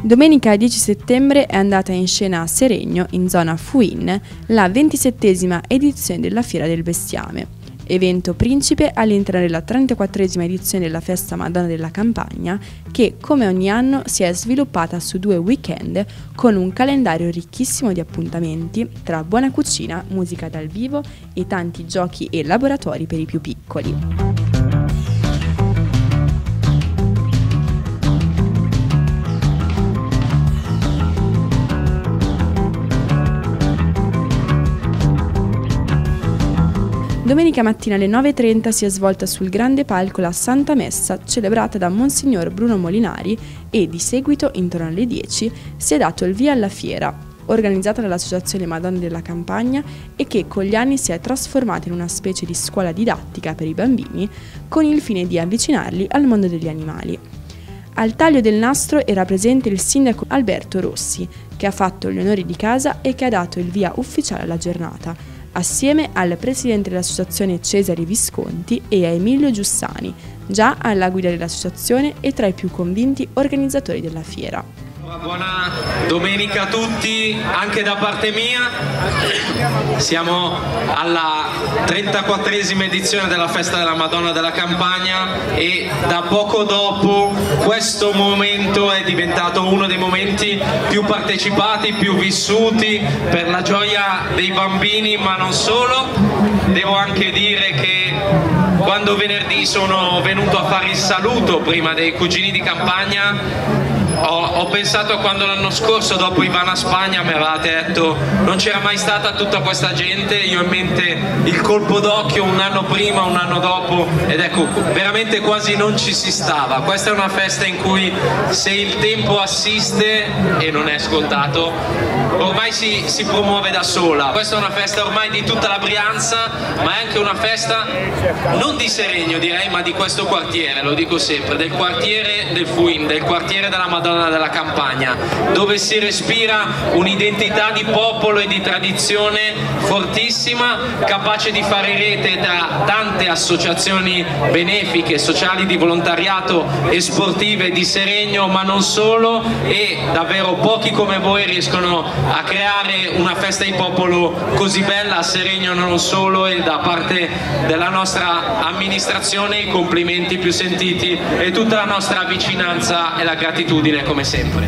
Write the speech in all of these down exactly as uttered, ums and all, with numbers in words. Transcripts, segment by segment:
Domenica dieci settembre è andata in scena a Seregno, in zona Fuin, la ventisettesima edizione della Fiera del Bestiame, evento principe all'interno della trentaquattresima edizione della Festa Madonna della Campagna, che come ogni anno si è sviluppata su due weekend con un calendario ricchissimo di appuntamenti tra buona cucina, musica dal vivo e tanti giochi e laboratori per i più piccoli. Domenica mattina alle nove e trenta si è svolta sul grande palco la Santa Messa celebrata da Monsignor Bruno Molinari e di seguito, intorno alle dieci, si è dato il via alla fiera, organizzata dall'Associazione Madonna della Campagna e che con gli anni si è trasformata in una specie di scuola didattica per i bambini con il fine di avvicinarli al mondo degli animali. Al taglio del nastro era presente il sindaco Alberto Rossi, che ha fatto gli onori di casa e che ha dato il via ufficiale alla giornata, assieme al presidente dell'associazione Cesare Visconti e a Emilio Giussani, già alla guida dell'associazione e tra i più convinti organizzatori della fiera. Buona domenica a tutti, anche da parte mia. Siamo alla trentaquattresima edizione della Festa della Madonna della Campagna e da poco dopo questo momento è diventato uno dei momenti più partecipati, più vissuti per la gioia dei bambini, ma non solo. Devo anche dire che quando venerdì sono venuto a fare il saluto prima dei cugini di campagna Ho, ho pensato a quando l'anno scorso dopo Ivana Spagna mi avevate detto non c'era mai stata tutta questa gente, io ho in mente il colpo d'occhio un anno prima, un anno dopo, ed ecco, veramente quasi non ci si stava. Questa è una festa in cui se il tempo assiste, e non è scontato, ormai si, si promuove da sola. Questa è una festa ormai di tutta la Brianza, ma è anche una festa non di Seregno direi, ma di questo quartiere, lo dico sempre, del quartiere del Fuin, del quartiere della Madonna della Campagna, dove si respira un'identità di popolo e di tradizione fortissima, capace di fare rete tra tante associazioni benefiche, sociali, di volontariato e sportive di Seregno, ma non solo, e davvero pochi come voi riescono a creare una festa di popolo così bella a Seregno, non solo, e da parte della nostra amministrazione i complimenti più sentiti e tutta la nostra vicinanza e la gratitudine come sempre.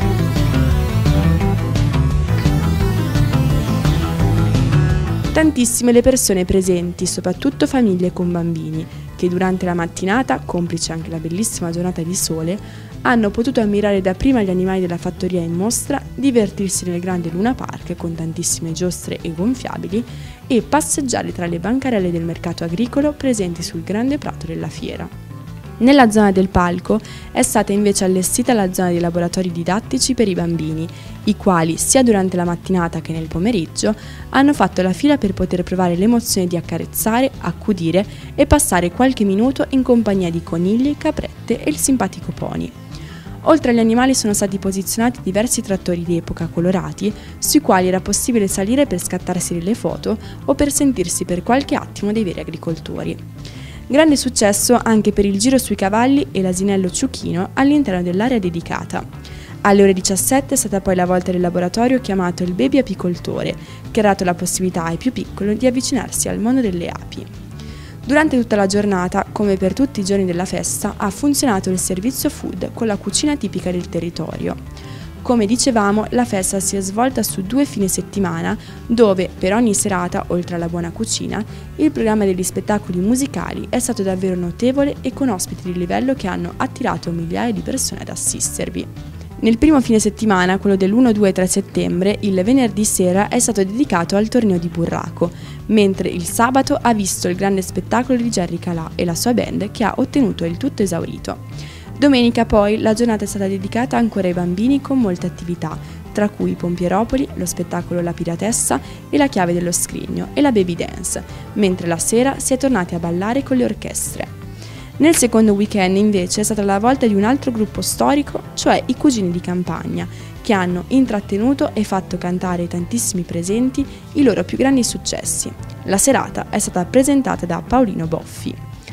Tantissime le persone presenti, soprattutto famiglie con bambini, che durante la mattinata, complice anche la bellissima giornata di sole, hanno potuto ammirare dapprima gli animali della fattoria in mostra, divertirsi nel grande Luna Park con tantissime giostre e gonfiabili e passeggiare tra le bancarelle del mercato agricolo presenti sul grande prato della fiera. Nella zona del palco è stata invece allestita la zona dei laboratori didattici per i bambini, i quali sia durante la mattinata che nel pomeriggio hanno fatto la fila per poter provare l'emozione di accarezzare, accudire e passare qualche minuto in compagnia di conigli, caprette e il simpatico pony. Oltre agli animali sono stati posizionati diversi trattori d'epoca colorati, sui quali era possibile salire per scattarsi delle foto o per sentirsi per qualche attimo dei veri agricoltori. Grande successo anche per il giro sui cavalli e l'asinello ciuchino all'interno dell'area dedicata. Alle ore diciassette è stata poi la volta del laboratorio chiamato il Baby Apicoltore, che ha dato la possibilità ai più piccoli di avvicinarsi al mondo delle api. Durante tutta la giornata, come per tutti i giorni della festa, ha funzionato il servizio food con la cucina tipica del territorio. Come dicevamo, la festa si è svolta su due fine settimana, dove per ogni serata, oltre alla buona cucina, il programma degli spettacoli musicali è stato davvero notevole e con ospiti di livello che hanno attirato migliaia di persone ad assistervi. Nel primo fine settimana, quello dell'uno, due e tre settembre, il venerdì sera è stato dedicato al torneo di burraco, mentre il sabato ha visto il grande spettacolo di Jerry Calà e la sua band che ha ottenuto il tutto esaurito. Domenica poi la giornata è stata dedicata ancora ai bambini con molte attività, tra cui Pompieropoli, lo spettacolo La Piratessa e la Chiave dello Scrigno e la Baby Dance, mentre la sera si è tornati a ballare con le orchestre. Nel secondo weekend invece è stata la volta di un altro gruppo storico, cioè i Cugini di Campagna, che hanno intrattenuto e fatto cantare ai tantissimi presenti i loro più grandi successi. La serata è stata presentata da Paolino Boffi.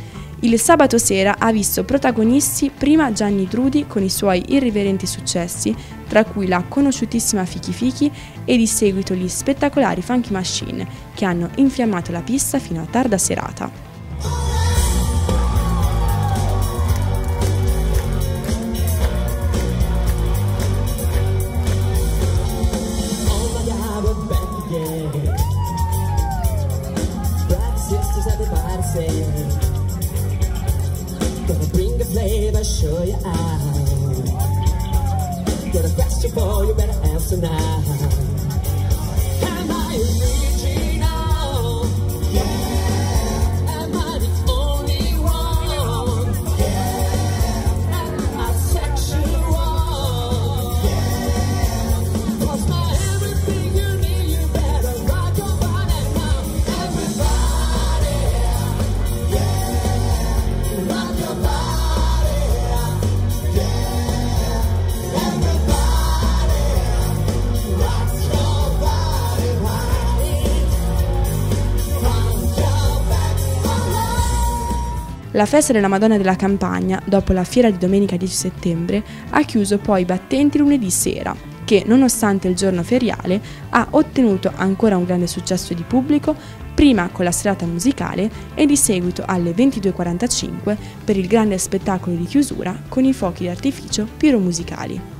Il sabato sera ha visto protagonisti prima Gianni Drudi con i suoi irriverenti successi, tra cui la conosciutissima Fichi Fichi, e di seguito gli spettacolari Funky Machine, che hanno infiammato la pista fino a tarda serata. Gonna bring the flavor, show you out. Got a question for you, better answer now. Am I original? Yeah. Am I the only one? Yeah. Am I sexual? Yeah. Cause my everything you need, you better rock your body now. Everybody, yeah. Rock your body. La festa della Madonna della Campagna, dopo la fiera di domenica dieci settembre, ha chiuso poi i battenti lunedì sera, che, nonostante il giorno feriale, ha ottenuto ancora un grande successo di pubblico, prima con la serata musicale e di seguito alle ventidue e quarantacinque per il grande spettacolo di chiusura con i fuochi d'artificio piromusicali.